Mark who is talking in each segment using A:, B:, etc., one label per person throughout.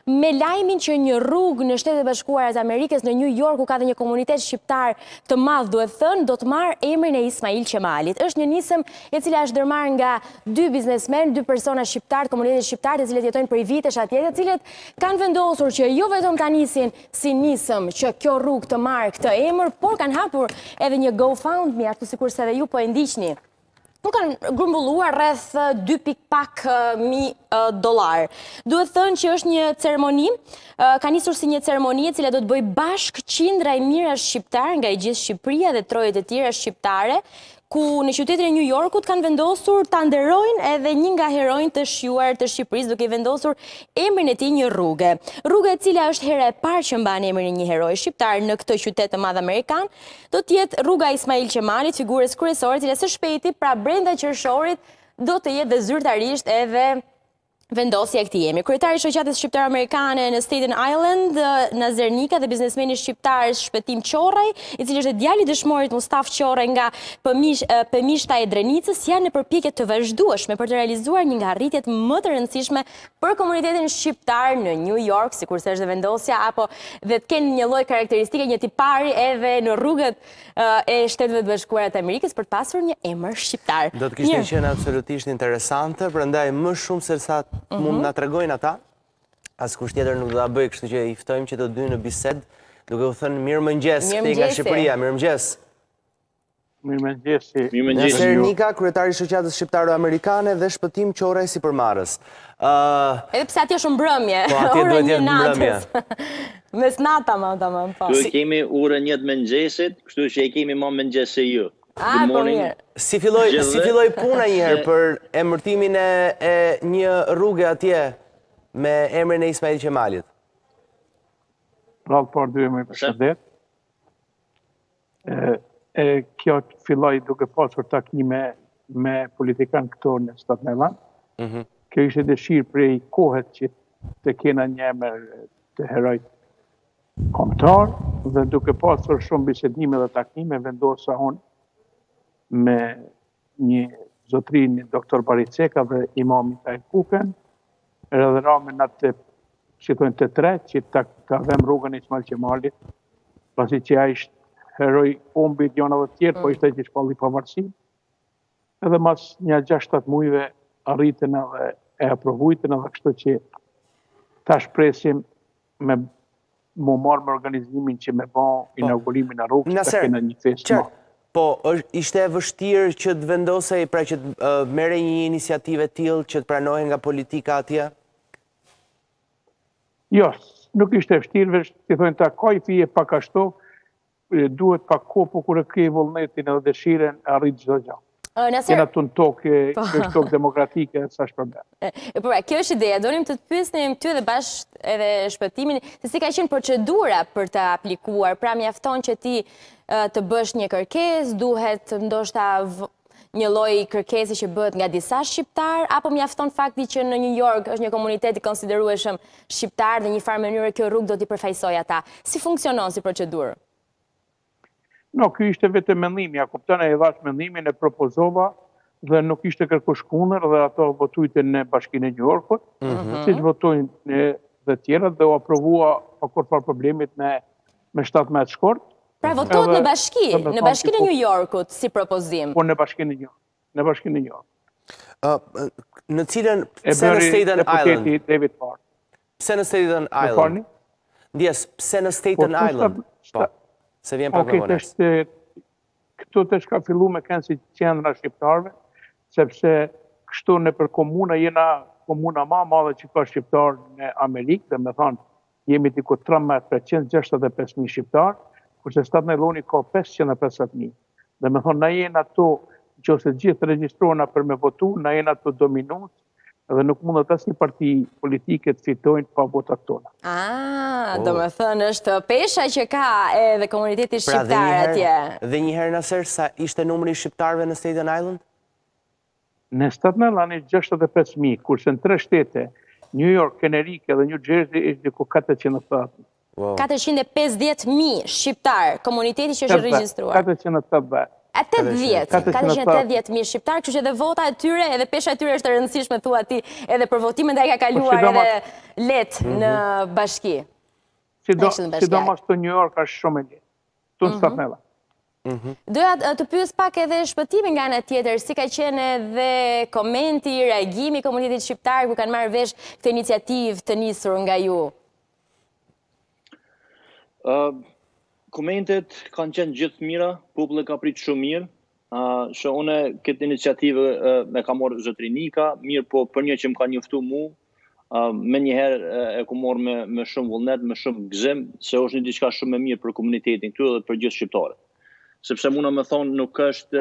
A: me lajmin që një rrugë në Shtetet e Bashkuara të Amerikës në New York, ku ka dhe një komunitet shqiptar të madh, duhet thënë, do të marrë emrin e Ismail Qemalit. Është një nisëm e cila është ndërmarrë nga dy biznesmen, dy persona shqiptar, komunitetet shqiptar, të cilët jetojnë për vitesh atje, të cilët kanë vendosur që jo vetëm ta nisin si nisëm që kjo rrugë të marrë këtë emër, por kanë hapur edhe një GoFundMe, ashtu sikurse edhe ju po e ndiqni. Nuk kanë grumbulluar rreth 2.5 $. Duhet thënë që është një ceremoni, ka nisur si një ceremoni e cila do të bëjë bashkë qindra e mira shqiptar nga i gjithë Shqipëria dhe trojet e tjera shqiptare, ku në qytetin e New Yorkut kanë vendosur ta nderojnë edhe një nga heronjtë të shjuar të Shqipërisë, duke vendosur emrin e tij një rruge. Rruga e cila është hera e parë që mban emrin e një heroi shqiptar në këtë qytet të madh amerikan, do të jetë rruga Ismail Qemalit, figurës kryesore, e cila së shpejti pra brenda qershorit do të jetë dhe zyrtarisht edhe vendosja e këtij emri. Kryetari i Shoqatës Shqiptar-Amerikane në Staten Island, Nazer Nika, dhe biznesmeni shqiptar Shpëtim Qorraj, i cili është djali i dëshmorit Mustaf Qorraj nga Pemishta e Drenicës, janë në përpjekje të vazhdueshme për të realizuar një nga arritjet më të rëndësishme për komunitetin shqiptar në New York, sikurse është dhe vendosja apo dhe të kenë një lloj karakteristike, një tipari edhe në rrugët e Shteteve të Bashkuara të Amerikës për të pasur një emër shqiptar.
B: Do të kishte qenë absolutisht interesante, prandaj më shumë se sa mund na tregojnë ata, askush tjetër nuk do ta bëj, kështu që i ftojmë që të dy në bisedë, duke u thënë mirëmëngjes këtej nga Shqipëria, mirëmëngjes.
C: Mirëmëngjes.
B: Nazer Nika, kryetari i Shoqatës Shqiptaro-Amerikane dhe Shpëtim Qorraj sipërmarrës.
A: Edhe pse atje është mbrëmje.
B: Po atje duhet jetë mbrëmje.
A: Mes nata më po.
D: Ju kemi orën 1 të mëngjesit, kështu që e kemi më mëngjes se ju.
A: Po mirë.
B: Si filloi puna një herë për emërtimin e një rruge atje me emrin e Ismail Qemalit?
C: Rallë parë dy më përshëndet. Kjo filloi duke pasur takime me politikan këto në Staten Island. Kjo ishte dëshirë prej kohet që të kena një emër të heroj kombëtar, dhe duke pasur shumë bisedime dhe takime, vendosa unë me një zotrin doktor Bariceka dhe imam Mikail Kuken, edhe ramen atë të tre, që ta vëm rrugën Ismail Qemalit, pasi që a ishtë heroj kombit jona dhe tjerë, po ishte që shpalli pavarësi, edhe mas një 6-7 mujve arritën edhe e aprovujtën edhe kështu që ta shpresim me mu marrë me organizimin që me ba inaugurimin e rrugës të kena një festë ma.
B: Po, ishte e vështirë që të vendosej, pra që të mere një iniciative tillë që të pranohen nga politika atje?
C: Jo, nuk ishte e vështirë, të thonë ta ka i fije pak ashtu, duhet pak kohë, po kur e ke vullnetin edhe dëshiren, arrit çdo gjë. Kena të në tokë demokratike, sa shpërbet.
A: Kjo është ideja, donim të të pyesnim ty dhe bashkë edhe Shpëtimin, se si ka qenë procedura për të aplikuar, pra mjafton që ti të bësh një kërkesë, duhet ndoshta një lloj kërkesi që bëhet nga disa shqiptar, apo mjafton fakti që në New York është një komunitet i konsiderueshëm shqiptar dhe një farë mënyrë kjo rrugë do t'i përfaqësojë ata. Si funksionon si procedurë?
C: No, kjo ishte vetë mendimi, a kupton e dhash mendimin, e propozova dhe nuk ishte kërkush kundër dhe ato votujte në Bashkinë e New Yorkut, siç votojnë dhe tjera, dhe u aprovua pa kur farë problemit me 17 shkort.
A: Pra votohet në Bashkinë e New Yorkut si propozim?
C: Po në Bashkinë e New York.
B: Në cilën, pse në Staten Island?
C: David Park.
B: Pse në Staten Island? Ndjes, pse në Staten Island? Po. Se vjen pak më vonë.
C: Këtu të shka fillu me kënë si qendra shqiptarve, sepse kështu në për komuna, jena komuna ma madhe që ka shqiptar në Amerikë, dhe me thonë, jemi t'i ku 13.65.000 shqiptar, kurse Staten Island ka 550.000. Dhe me thonë, na jena to, që ose gjithë registrona për me votu, na jena to dominus, dhe nuk mundet asnjë parti politike të fitojnë pa votat tona.
A: Do me thënë është pesha që ka edhe komuniteti shqiptar atje.
B: Dhe njëherë Nazer, sa ishte numri shqiptarve në Staten Island?
C: Në Staten Island ishte 65.000, kurse në 3 shtete, New York, Connecticut dhe New Jersey ishte diku 480.000.
A: 450.000 shqiptar, komuniteti që është regjistruar.
C: 480.
A: 480.000 shqiptarë, kështu që edhe vota e tyre, edhe pesha e tyre është e rëndësishme, thua ti, edhe për votimin dhe ka kaluar edhe letë në bashki.
C: Sidomos të New York është shumë e letë, të në Statnella.
A: Doja të pyes pak edhe shpëtimin nga ana tjetër, si ka qenë edhe komenti, reagimi i komunitetit shqiptar ku kanë marrë vesh këtë iniciativë të nisur nga ju?
D: Komentet kanë qenë gjithë mira, publik ka pritë shumë mirë, që une këtë iniciativë me ka morë zotërinika, mirë po për një që më ka njoftu mu, me njëherë e ku morë me shumë vullnet, me shumë gëzim, se është një diçka shumë e mirë për komunitetin këtu dhe për gjithë shqiptare. Sepse muna me thonë nuk është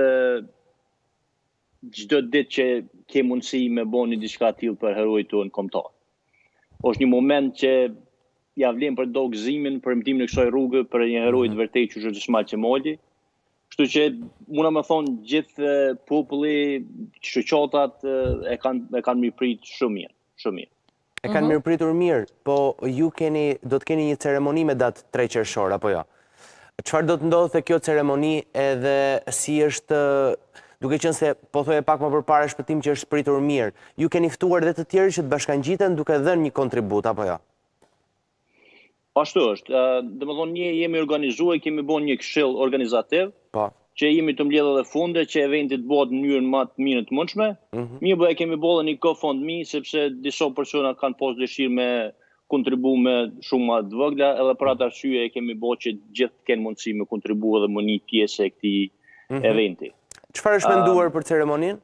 D: çdo ditë që ke mundësi me bo një diçka tillë për herojt tonë kombëtar. Është një moment që ja vlen për do gëzimin, për mëtimin e kësaj rrugë, për një heroj të vërtetë që është Ismail Qemali. Kështu që muna me thonë gjithë populli, shoqatat e kanë mirëprit shumë mirë, shumë mirë.
B: E kanë mirëpritur mirë, po ju do të keni një ceremoni me datë 3 qershor, apo jo? Çfarë do të ndodhë te kjo ceremoni edhe si është, duke qenë se po thoje pak më përpara shpëtim që është pritur mirë, ju keni ftuar dhe të tjerë që të bashkangjiten duke dhënë një kontribut, apo jo?
D: Ashtu është. Domethënë ne jemi organizuar, kemi bën një këshill organizativ, që jemi të mbledhur edhe fonde që eventi të bëhet në mënyrën më të mirë të mundshme. Mirë po e kemi bërë një GoFundMe sepse disa persona kanë pas dëshirë me kontribu me shumë të vogla, edhe për atë arsye e kemi bërë që gjithë kenë mundësi me kontribu edhe më një pjesë e këtij eventi.
B: Çfarë është menduar për ceremoninë?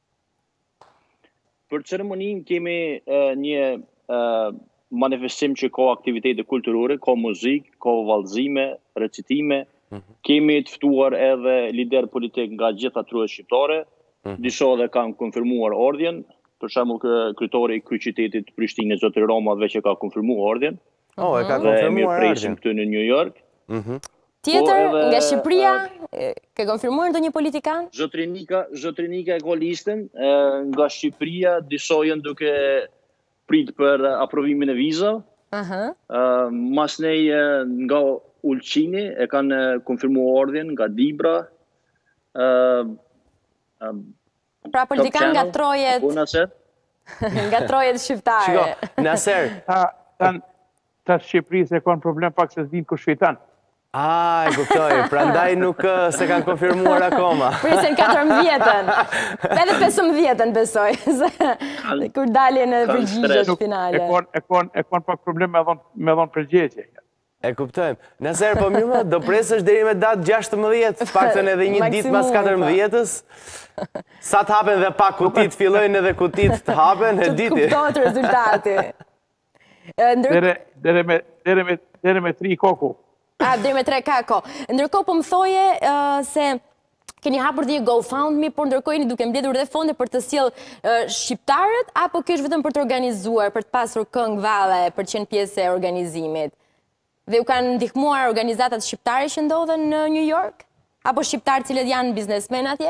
D: Për ceremoninë kemi një manifestim që ka aktivitete kulturore, ka muzikë, ka vallëzime, recitime. Kemi të ftuar edhe lider politik nga gjitha truhet shqiptare, disa edhe kanë konfirmuar ardhjen, për shembull kryetari i kryeqytetit të Prishtinës, zotëri Rama, veç e ka konfirmuar ardhjen.
B: E ka konfirmuar
D: ardhjen këtu në New York.
A: Tjetër, nga Shqipëria, ke konfirmuar ndonjë politikan?
D: Zotërinika e ka listën, nga Shqipëria, disa janë duke prit për aprovimin e vizave. Mas nej nga Ulqini e kanë konfirmuar ardhjen, nga Dibra.
A: Pra politikan nga trojet... Nga trojet shqiptare.
B: Shiko, Naser.
C: Ta Shqipërisë e kanë problem pak se s'din kush fiton.
B: E kuptoj, prandaj nuk se kanë konfirmuar akoma.
A: Prisin 14-ën, edhe 15-ën besoj, kur dalje në përgjigjet finale.
C: E kanë pak problem me dhon përgjigje.
B: E kuptojmë. Naser, po mirë, do presësh deri me datë 16, paktën edhe një ditë mas 14-ës. Sa të hapen dhe pak kutit, fillojnë edhe kutit të hapen, e diti.
A: Që të kuptojtë rezultati.
C: Dere me 3 koku.
A: Deri me 3 kako. Ndërkohë po më thoje se keni hapur dhe një GoFundMe, por ndërkohë jeni duke mbledhur dhe fonde për të sjellë shqiptarët, apo kjo është vetëm për të organizuar, për të pasur këngë valle, për të qenë pjesë e organizimit? Dhe u kanë ndihmuar organizatat shqiptare që ndodhen në New York? Apo shqiptarë cilët janë biznesmen atje?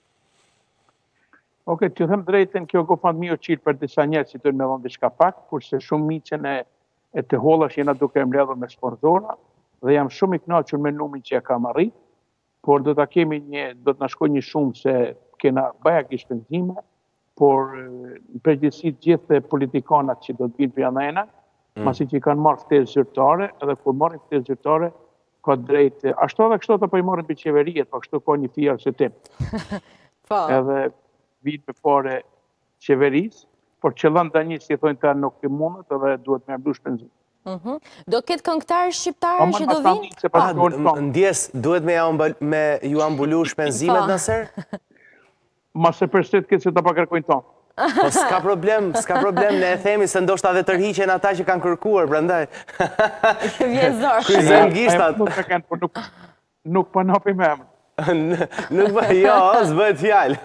C: Oke, të them drejten, kjo GoFundMe o qilë për disa njerë që të me dhonë diçka pak, kurse shumë miqen e të hollash jena duke mbledhur me sponzora, dhe jam shumë i kënaqur me numrin që e kam arrit, por do të na shkoj një shumë se kena bajak i shpenzime, por në përgjithësi gjithë politikanat që do të vinë për janajna, masi që i kanë marrë ftesë zyrtare, edhe kur marrin ftesë zyrtare, ka drejt, ashtu edhe kështu të po i marrin për qeveriet, po kështu ka një fjalë se tim. Edhe vinë për fare qeverisë, por qëllon tani si thonë ta nuk i mundet, edhe duhet me mblu shpenzim.
A: Do ketë këngëtarë shqiptarë që do vinë?
B: Ndjes, duhet me ju ambulu shpenzimet Naser?
C: Ma se përset këtë se të pakërkojnë tonë.
B: Po s'ka problem, ne e themi se ndoshta dhe tërhiqen ata që kanë kërkuar, prandaj.
A: Vjezor.
B: Kryzën gishtat.
C: Nuk pa napi me emër.
B: Nuk pa, jo, s'bëhet fjalë.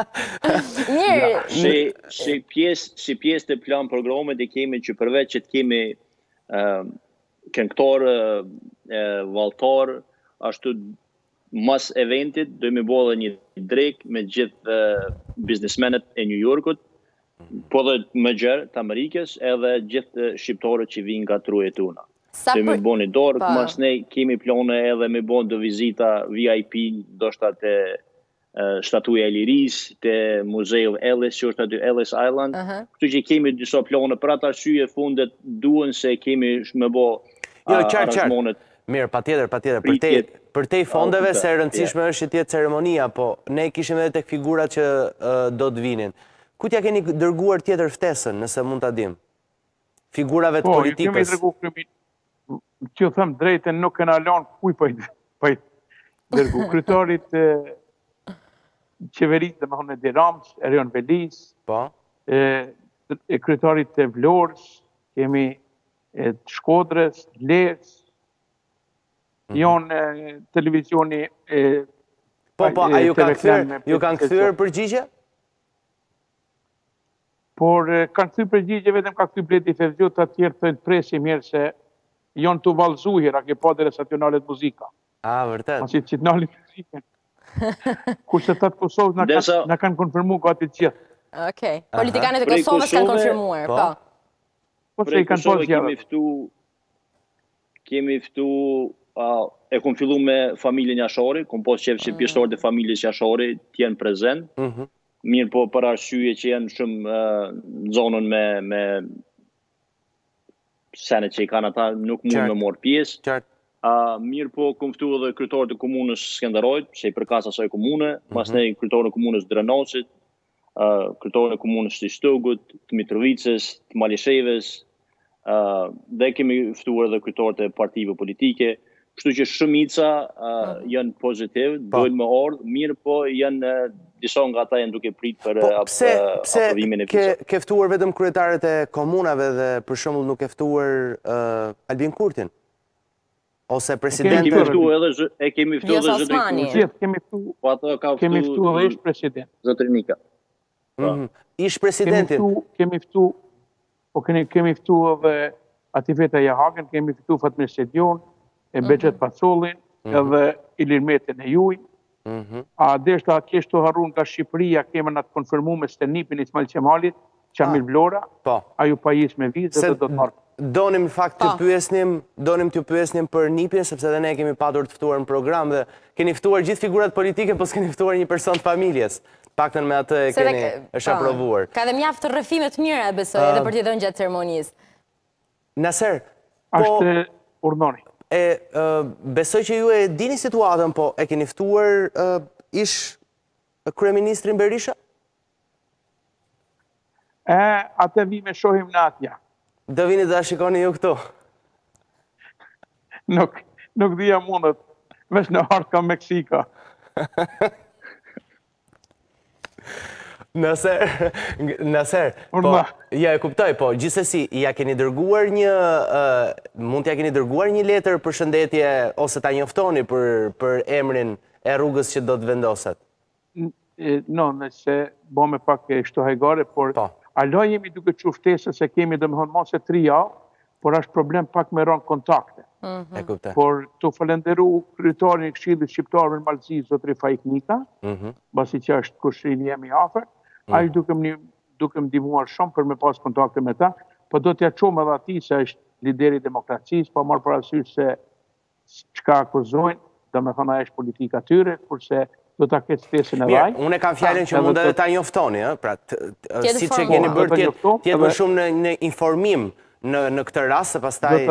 A: Mirë.
D: Si pjesë të plan programit e kemi që përveç që të kemi këngëtar, vallëtar, ashtu mas eventit do me bëllë një drek me gjithë biznesmenet e New Yorkut, po dhe më gjerë të Amerikës, edhe gjithë shqiptarët që vinë nga truhet tona. që me bo një dorë, mas ne kemi plane edhe me bo në vizita VIP, do shta të Shtatuja e Liris, të Muzeu Ellis, që është aty Ellis Island, kështu që kemi disa plane, për ata arsye fundet duen se kemi me bo aranzmonet.
B: Mirë, pa tjetër, për te i fondeve se rëndësishme është që tjetë ceremonia, po ne kishim edhe tek figurat që do të vinin. Ku t'ja keni dërguar tjetër ftesën, nëse mund t'a dim? Figurave të politikës?
C: Po, kemi dërgu, që thëmë drejten, nuk këna lanë kuj për dërgu. Kryetarit qeverit dhe më thonë Edi Ramës, Erion Velis, kryetarit të Vlorës, kemi të Shkodrës, Lezë, jonë televizioni...
B: Po, a ju kanë këthyrë përgjigje?
C: Por kanë këthyrë përgjigje, vetëm ka këthyrë Bledi Fevziu, të tjerë të presi mirë se jonë të valzuhira, ke pa dhe resacionalet muzika.
B: A, vërtet?
C: Asi që të nalit muzikën. Kurse të Kosovës në kanë konfirmu gati të gjithë.
A: Okej. Politikanet e Kosovës kanë konfirmuar, po.
C: Prej Kosovë
D: kemi ftu, e kom fillu me familjen Jashari, kom pas qef që pjesëtarët e familjes Jashari t'jenë prezent, mirë po për arsye që janë shumë në zonën me senet që i kanë ata, nuk mund me morë pjesë. Mirë po kom ftu edhe kryetarët e komunës Skenderajt, që i përkas asaj komune, mas ne kryetarët e komunës Drenasit, kryetarët e komunës të Shtogut, të Mitrovicës, të Malishevës, dhe kemi ftuar edhe kryetarët e partive politike, kështu që shumica janë pozitiv, dojnë me ardhë, mirë po janë disa nga ata janë duke prit për aprovimin e vizave.
B: Pse ke ftuar vetëm kryetarët e komunave dhe për shembull nuk ke ftuar Albin Kurtin? Ose presidentin?
D: E kemi ftuar edhe
C: Zotrin. Kemi ftuar edhe ish president.
D: Zotrin Nika.
B: Ish presidentin?
C: Kemi ftuar edhe Atifeta Jahagen, kemi ftuar Fatmir Sedion, e Beqet Pacolin, edhe Ilir Metin e Juj. A deshta keshtu harun nga Shqipëria, keme në të konfirmu me Stenipin Ismail Qemalit, Qamil Vlora, a ju pajis me vizë dhe do të marrë.
B: Donim fakt të pyesnim për Nipin, sepse dhe ne kemi patur të ftuar në program dhe keni ftuar gjithë figurat politike, po s'keni ftuar një person të familjes. Paktën me atë e keni është aprovuar.
A: Ka dhe mjaftë rrëfime të mira, besoj, edhe për t'i dhënë gjatë ceremonisë.
B: Naser,
C: ashtë urdhoni.
B: Besoj që ju e dini situatën, po e keni ftuar ish kryeministrin Berisha?
C: Atë vime shohim në atja.
B: Do vini dhe shikoni ju këtu?
C: Nuk dhja mundet, vesh në hartë ka Meksika.
B: Naser, ja e kuptoj, po, gjithsesi, ja keni dërguar mund t'ja keni dërguar një letër për shëndetje, ose ta njoftoni për emrin e rrugës që do të vendoset?
C: Nëse bo me pak e shto hajgare, por alo jemi duke quftese se kemi dhe më thonë mos e 3 javë, por është problem pak me rënë kontakte. Por të falenderu kryetarin e Këshillit Shqiptar në Malëzi, Zotri Faik Nika, basi që është kushrin jemi afer, a i duke më dimuar shumë për me pas kontakte me ta, po do t'ja qumë edhe ati se është lideri demokracisë, po marë parasysh se qka akuzojnë, dhe me thona është politika tyre, kurse do t'a këtë stesën e vaj.
B: Unë e kam fjallin që mund edhe ta njoftoni, si që keni bërë tjetë më shumë në informim në këtë rast, se pastaj...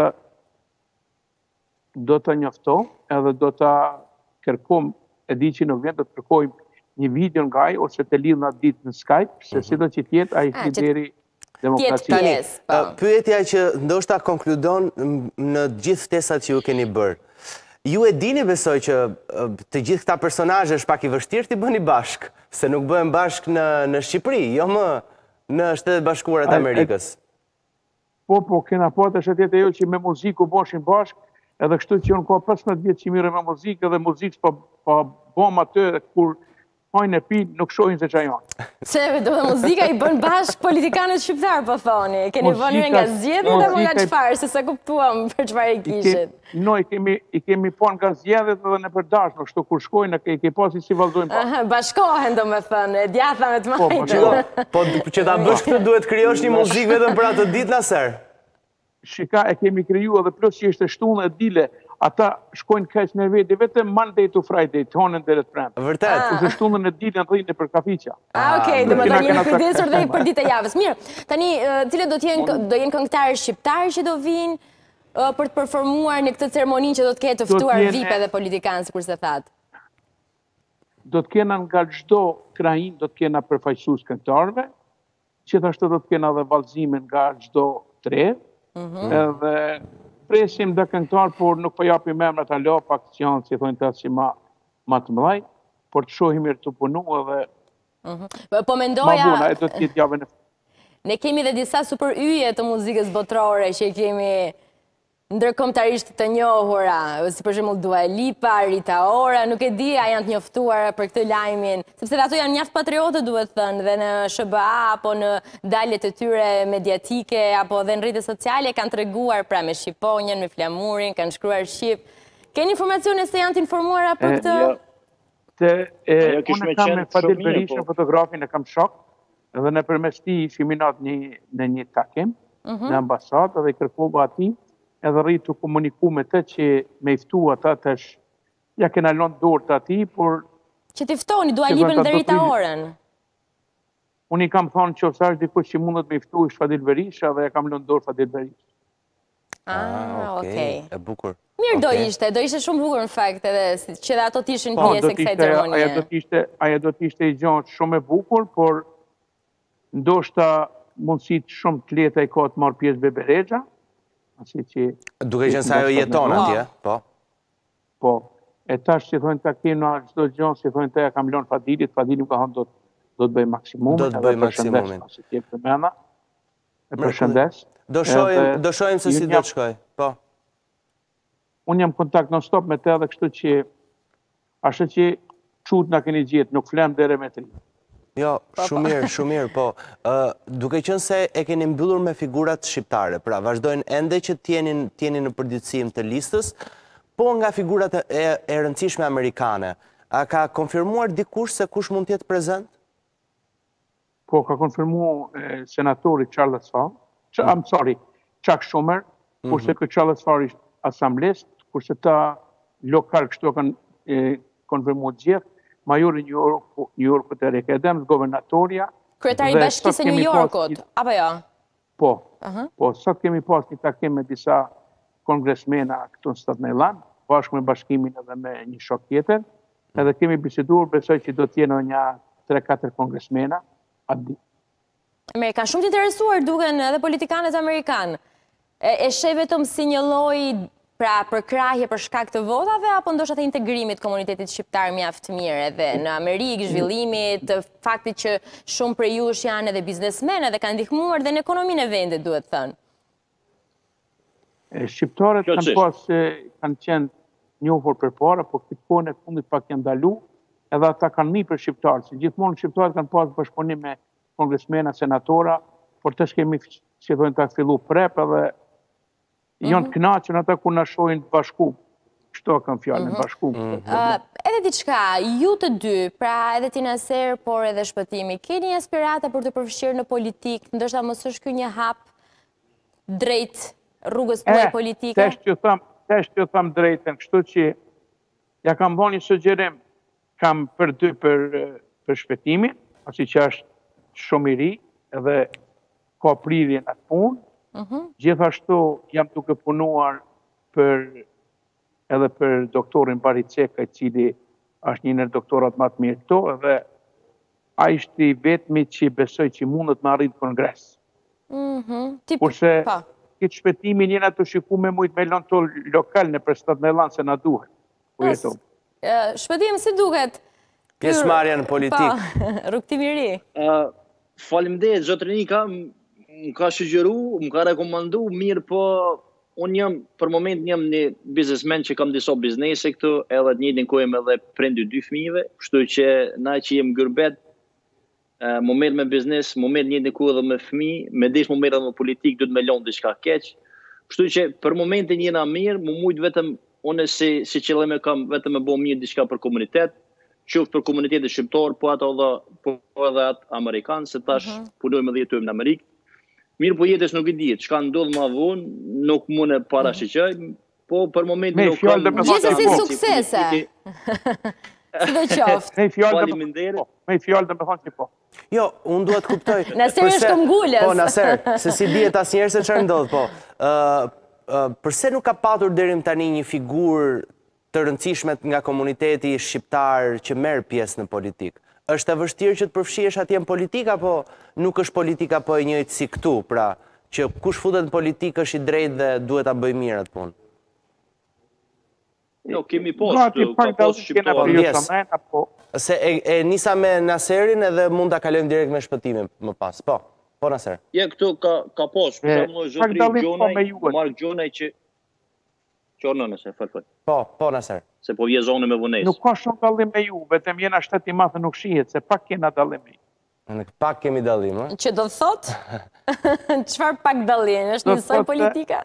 C: Do t'a njofto, edhe do t'a kërkom, e di që në vend, do të kërkojmë një video nga ai, ose të lidhë në ditë në Skype, se si do që tjetë a i lideri demokracisë.
B: Pyetja që ndoshta konkludon në gjithë ftesat që ju keni bërë. Ju e dini besoj që të gjithë këta personazhe është pak i vështirë t'i bëni bashkë, se nuk bëhen bashkë në Shqipëri, jo më në Shtetet Bashkuara të Amerikës.
C: Po, kena po të shtetet e jo që me muziku boshin bashkë, edhe kështu që unë ka 15 vjetë që mire me muzikë, edhe muzikës pa bom atë, kur hajnë e pinë, nuk shojnë se që janë.
A: Se, do dhe muzika i bën bashkë politikanët shqiptarë, po thoni. Keni bënë nga zgjedhjet dhe më nga qfarë, se se kuptuam për qfarë i kishit.
C: No, i kemi pon nga zgjedhjet dhe në përdashë, në kështu kur shkojnë, i ke pasi si vazhdojnë pa.
A: Bashkohen, do me thënë, e djatha me të majtë.
B: Po, që ta bësh këtë duhet kryosh një muzikë vetëm për atë ditë, Naser?
C: Shika e kemi kriju edhe plus që ishte shtunë e dile, ata shkojnë kaq me veti, vetëm Monday to Friday, tonën deri të premte.
B: Vërtet.
C: Kurse shtunën e ditën rrinë për kafiqa.
A: Okej, domethënë jeni kujdesur dhe për ditë e javës. Mirë, tani cilët do jenë këngëtarë shqiptarë që do vinë për të performuar në këtë ceremoninë që do të ketë të ftuar VIP dhe politikanë, sikur se thatë?
C: Do të kena nga çdo krain, do të kena përfaqësues këngëtarëve, gjithashtu do të kena edhe vallëzime nga çdo tre. Edhe presim dhe këngëtar, por nuk po japim emrat alo, pak janë, si thonë të atë që ma të mëdhaj, por të shohim mirë të punu edhe
A: po mendoja...
C: Ma buna, e do t'jetë javën e...
A: Ne kemi dhe disa super yje të muzikës botërore që kemi ndërkombëtarisht të njohura, si për shembull Dua Lipa, Rita Ora, nuk e di a janë të njoftuar për këtë lajmin, sepse ato janë mjaft patriotë, duhet thënë, dhe në SBA apo në daljet e tyre mediatike apo dhe në rrjetet sociale kanë treguar pra me shqiponjën, me flamurin, kanë shkruar shqip. Keni informacione se janë të informuara për këtë?
C: Unë kam me Fadil Berishën, fotografin e kam shok, dhe nëpërmes tij ishim në një takim në ambasadë dhe kërkova atij edhe rritë të komuniku me të që me iftu ata tash, ja kena lënë dorë të ati, por...
A: Që t'i ftoni, Dua Lipën dhe Rita Orën?
C: Unë i kam thonë që ose është dikush që mundet me iftu ishtë Fadil Berisha dhe ja kam lënë dorë Fadil Berisha.
A: Okej.
B: E bukur.
A: Mirë do ishte shumë bukur në fakt edhe që dhe ato t'ishin pjesë e kësaj ceremonie.
C: Aja do t'ishte i gjatë shumë e bukur, por ndoshta mundësit shumë të leta i ka të marrë pjesë Bebe Rexha.
B: Duke qenë se ajo jeton atje, po?
C: Po, e tash që thonë të kemë në çdo gjë, si thonë të ja kam lënë Fadilit, Fadili ka thonë do të bëj maksimumin.
B: Do të bëj maksimumin.
C: E përshëndes.
B: Do shohim se si do të shkoj, po.
C: Unë jam kontakt non stop me të edhe kështu që ashtë që çut na keni gjetë, nuk flem deri me tri.
B: Jo, shumë mirë, po. Duke qenë se e keni mbyllur me figurat shqiptare, pra vazhdojnë ende që t'jeni në përditësim të listës, po nga figurat e rëndësishme amerikane, a ka konfirmuar dikush se kush mund t'jetë prezent?
C: Po, ka konfirmuar senatori Charles Farr, Chuck Schumer, kurse kë Charles Farr ishtë asamblist, kurse ta lokal kështu kanë konfirmuar gjithë, majori New Yorkut e Rekedem, gobernatoria.
A: Kryetari bashkisë e New Yorkut, apo jo?
C: Po, sot kemi pas një takim me disa kongresmena këtu në Shtat Majlan, bashkë me bashkimin edhe me një shok tjetër, edhe kemi biseduar, besoj që do t'jenë një 3-4 kongresmena atë ditë.
A: Kanë shumë të interesuar duken edhe politikanët amerikanë. E sheh vetëm si një lloj pra përkrahje për shkak të votave, apo ndoshta të integrimit komunitetit shqiptar mjaft mirë edhe në Amerikë, zhvillimit, të faktit që shumë prej jush janë edhe biznesmenë dhe kanë ndihmuar dhe në ekonominë e vendit, duhet thënë.
C: Shqiptarët kanë qenë njohur përpara, po këtë kohën e fundit pak janë ndalu, edhe ata kanë një për shqiptarët, si gjithmonë shqiptarët kanë pas bashkëpunim me kongresmena, senatora, por tash kemi si thonë ta fillu prep edhe janë të kënaqur ata ku na shohin bashku. Kështu kam fjalën bashku.
A: Edhe diçka, ju të dy, pra edhe Tina Ser, por edhe Shpëtimi, keni aspirata për të përfshirë në politikë, ndoshta mos është ky një hap drejt rrugës tuaj politike?
C: Tash ju tham drejtën, kështu që ja kam bënë një sugjerim, kam për dy për Shpëtimin, pasi që është shumë i ri edhe ka prirje në atë punë. Gjithashtu jam duke punuar edhe për doktorin Bariceka, i cili është një në doktorat më të mirë këto, edhe a ishte i vetmi që besoj që mundet me arrit kongres. Kurse këtë Shpëtimin jena të shiku me mujtë me lënë të lokal në për Shtat Majlan se na duhet.
A: Shpëtim, si duket?
B: Pjesëmarrja në politikë.
A: Rrugtimi i ri.
D: Faleminderit, zotërinika, më ka sugjeru, më ka rekomandu, mirë po, unë jam, për moment jam një biznesmen që kam disa biznese këtu, edhe të njëjtin kohë jam edhe prindi 2 fëmijëve, kështu që na që jem gërbet, moment me biznes, moment njëjtin kohë edhe me fëmijë, me desh moment edhe me politikë, duhet me lënë diçka keq. Kështu që për momentin jena mirë, më mujt vetëm unë si qëllim e kam vetëm me bëu mirë diçka për komunitet, qoftë për komunitetin shqiptar, po edhe atë amerikan, se tash punojmë edhe jetojmë në Amerikë. Mirë, po jetës nuk i dihet, çka ndodh më vonë, nuk mund e parashikoj, po për momentin nuk kam.
A: Gjithsesi suksese. Sidoqoftë.
C: Me fjalë dhe me thonë që po.
B: Jo, unë duhet kuptoj.
A: Naser është këmbgulës.
B: Po, Naser, se si dihet asnjëherë se çfarë ndodh, po. Përse nuk ka patur deri tani një figurë të rëndësishme nga komuniteti shqiptar që merr pjesë në politikë? Është e vështirë që të përfshihesh atje në politikë, apo nuk është politika po e njëjtë si këtu, pra që kush futet në politikë është i drejtë dhe duhet ta bëjë mirë atë punë?
D: Jo, kemi postë, ka postë shqiptarë.
B: Se e nisa me Naserin edhe mund ta kalojmë direkt me shpëtimin më pas. Po, Naser.
D: Ja, këtu ka postë, për shembull zotëri Gjonaj, Mark Gjonaj që Qorno nëse, fal.
B: Po, Naser.
D: Se po vje zonë me vonesë.
C: Nuk ka shumë dallim me ju, vetëm jena shteti i madh nuk shihet, se pak kena dallim.
B: Pak kemi dallim, ëh?
A: Që do të thotë? Çfarë pak dallim? Është njësoj politika?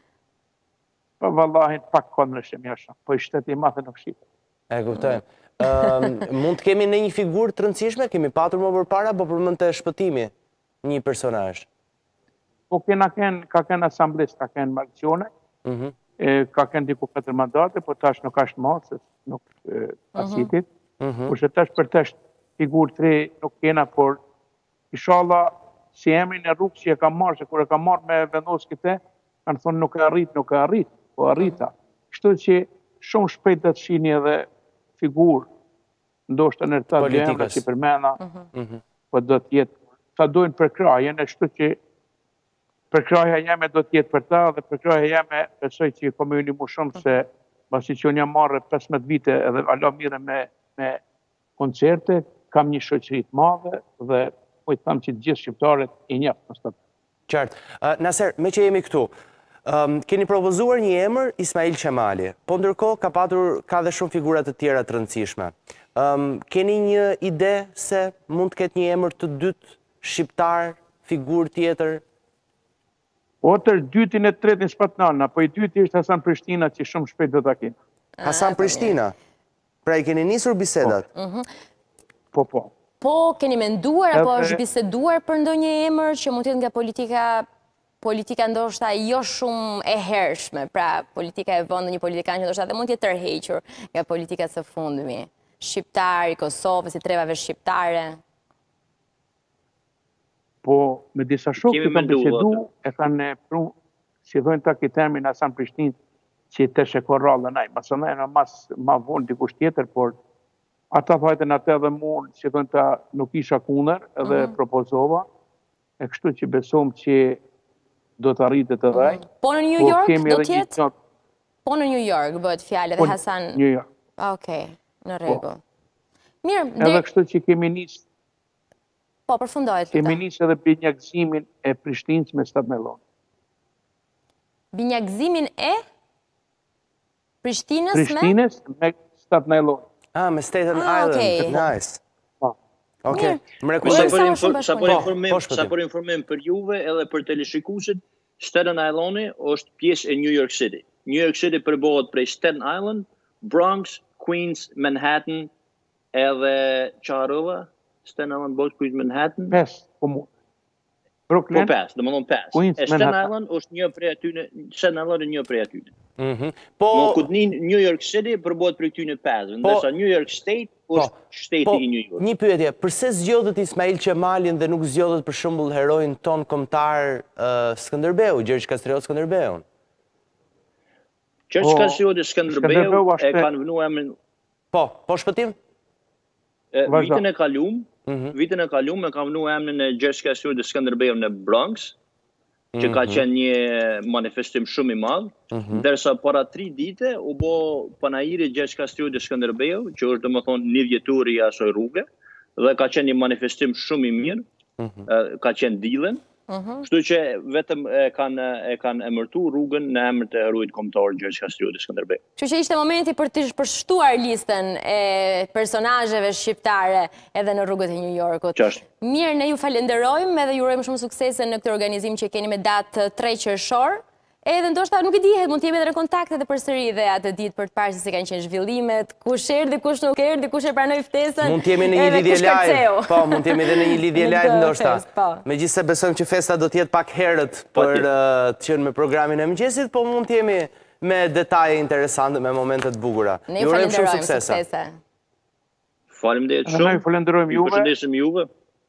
C: Po vallahi pak konrëshe më shumë, po i shteti i madh nuk shihet.
B: E kuptojmë. Mund të kemi në një figurë të rëndësishme, kemi patur më përpara, po përmend të shpëtimi një personazh.
C: Po ka kenë asamblesë, ka kenë Marcione, ka kenë diku 4 mandate, po tash nuk është më, se nuk pasitit. Por që tash për tash figurë 3 nuk kena, por inshallah si emrin e rrugës që e ka marrë, që kur e ka marrë me vendos këte, kanë thonë nuk e arrit, po arrita. Kështu që shumë shpejt dhe të shini edhe figurë, ndoshta në rëtat gjemre që përmena, po do t'jetë, ta dojnë përkrajen, e shtu që përkraja jeme do t'jetë për ta, dhe përkraja jeme besoj që i komuni mu shumë se basi që unë jam marrë 15 vite edhe ala mire me koncerte, kam një shoqërit madhe dhe po i thamë që gjithë shqiptarët i njeftë në statë.
B: Qartë. Naser, me që jemi këtu, keni propozuar një emër Ismail Qemali, po ndërkohë ka dhe shumë figurat të tjera të rëndësishme. Keni një ide se mund të ketë një emër të dytë shqiptar, figur tjetër?
C: Otër, dytin e tretin s'patnana, po i dyti është Hasan Prishtina që shumë shpejt do t'a kenë.
B: Hasan Prishtina? Pra i keni nisur bisedat?
C: Po.
A: Po, keni menduar, apo është biseduar për ndonjë emër që mund të jetë nga politika ndoshta jo shumë e hershme, pra politika e vënd, një politikan që ndoshta dhe mund të jetë tërhequr nga politika së fundmi. Shqiptari, Kosovës, i trevave shqiptare.
C: Po, me disa shokë që kanë bisedu, e kanë pru, si dhojnë ta këtë termin Hasan Prishtin, që të sheko rrallë naj. Masë në e ma vonë dikush tjetër, por ata thajten atë edhe mund, që dhojnë ta nuk isha kunder, edhe propozova, e kështu që besom që do të arritet të dhej.
A: Po në New York do tjetë? Po në New York bëhet fjallë dhe Hasan...
C: New York.
A: Okej, në rregull. Mirë,
C: edhe kështu që kemi nisë.
A: Po, përfundojt.
C: Kemi nisë edhe binjakëzimin e Prishtinës me Stat Mellon.
A: Binjakëzimin e? Prishtinës
C: me Stat Mellon.
B: Me Staten Island, nice. Ok,
D: sa për informim për juve edhe për teleshikuesit, Staten Island është pjesë e New York City. New York City përbohet prej Staten Island, Bronx, Queens, Manhattan, edhe qarova, Staten Island, Bronx, Queens, Manhattan.
C: 5, po mu. Brooklyn.
D: Po 5, dhe më thonë 5. E Staten Island është një prej atyne, Staten Island është një prej atyne. Në këtë New York City përbohet prej atyne 5, ndërsa New York State është shteti i New York.
B: Një pyetje, përse zgjodhet Ismail Qemalin dhe nuk zgjodhet për shembull heroin ton kombëtar Skënderbeu, Gjergj Kastrioti Skënderbeun?
D: Gjergj Kastrioti Skënderbeu e kanë vënë emrin.
B: Po shpëtim?
D: Vitin e kalum e kam vënë emrin e Gjergj Kastrioti Skënderbeu në Bronx, që ka qenë një manifestim shumë i madh, ndërsa para 3 dite u bë panajiri Gjergj Kastrioti Skënderbeu, që është domethënë një vjetori i asaj rruge, dhe ka qenë një manifestim shumë i mirë, ka qenë dillen. Kështu që vetëm e kanë emërtu rrugën në emër të heroit kombëtar Gjergj Kastrioti Skënderbeu.
A: Kështu që ishte momenti për të përshtuar listën e personazheve shqiptare edhe në rrugët e New Yorkut. Mirë, ne ju falenderojmë edhe ju urojmë shumë suksese në këtë organizim që keni me datë 3 qershor. Edhe ndoshta nuk e dihet, mund të jemi edhe në kontakte dhe përsëri dhe atë ditë për të parë se kanë qenë zhvillimet, kush erdhi, kush nuk erdhi, kush e pranoi ftesën.
B: Mund të jemi në një lidhje live. Po, mund të jemi edhe në një lidhje live ndoshta. Megjithëse besojmë që festa do të jetë pak herët për të qenë me programin e mëngjesit, po mund të jemi me detaje interesante, me momente të bukura.
A: Ne ju falenderojmë suksese.
D: Faleminderit shumë.
C: Ne falenderojmë juve.
D: Përshëndesim juve.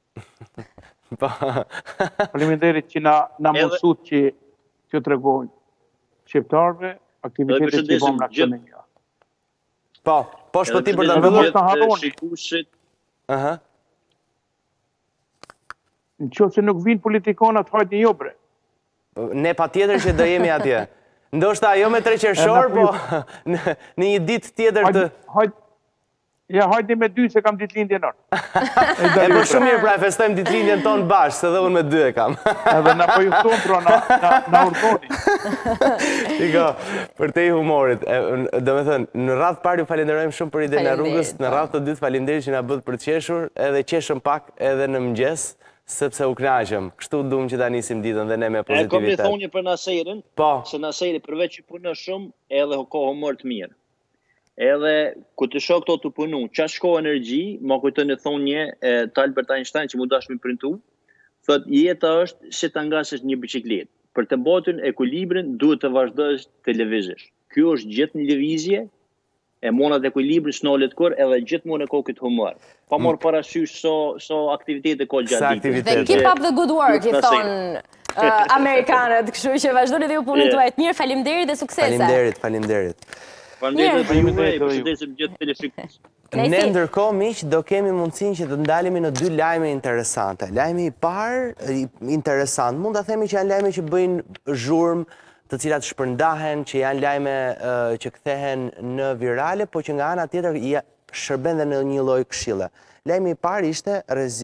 C: Faleminderit që na mësuat që të tregojnë shqiptarëve aktivitetet që bëmë në aksionin një.
B: Po shpëtim për të mbyllur
D: shikuesit.
C: Në qoftë se nuk vinë politikanat, hajde jo bre.
B: Ne patjetër që do jemi atje. Ndoshta jo me 3 qershor, po në një ditë tjetër të...
C: Ja, hajde me 2 se kam ditëlindje nërë.
B: E për shumë mirë pra, festojmë ditëlindjen tonë bashkë, se dhe unë me 2 e kam.
C: Edhe na po jufton, pra, na urdhoni.
B: Iko, për te i humorit. Do me thënë, në radhë parë ju falenderojmë shumë për idenë e rrugës, në radhë të dytë falenderit që nga bëtë për qeshur, edhe qeshëm pak edhe në mëngjes, sepse u knaqëm. Kështu duhem që ta nisim ditën dhe ne me pozitivitet.
D: Kom një thonje për Naserin, se Naseri përveç që punë shumë, edhe ka humor të mirë. Edhe ku të shoh këto të punu, qa shko energji, ma kujtën e thonje të Albert Einstein që mu dashmi printu, thot jeta është si të ngasësh një biciklet. Për të mbajtur ekuilibrin duhet të vazhdosh të lëvizësh. Kjo është gjithë një lëvizje, e monat ekuilibrin s'nolet kur, edhe gjithmonë e ka këtë humor. Pa marr parasysh so aktivitete ka gjatë ditës.
A: Dhe keep up the good work, i thonë amerikanët, kështu që vazhdoni dhe ju punën tuaj të mirë, faleminderit dhe suksese.
B: Faleminderit.
D: Përshëndesim gjithë teleshikues.
B: Ne ndërkohë miq do kemi mundësinë që të ndalemi në 2 lajme interesante. Lajmi i parë interesant, mund ta themi që janë lajme që bëjnë zhurmë, të cilat shpërndahen, që janë lajme që kthehen në virale, po që nga ana tjetër shërben dhe në një lloj këshille. Lajmi i parë ishte